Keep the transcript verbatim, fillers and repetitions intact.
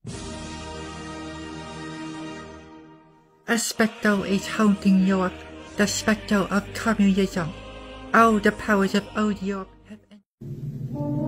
A spectre is haunting Europe, the spectre of communism. All the powers of old Europe have entered.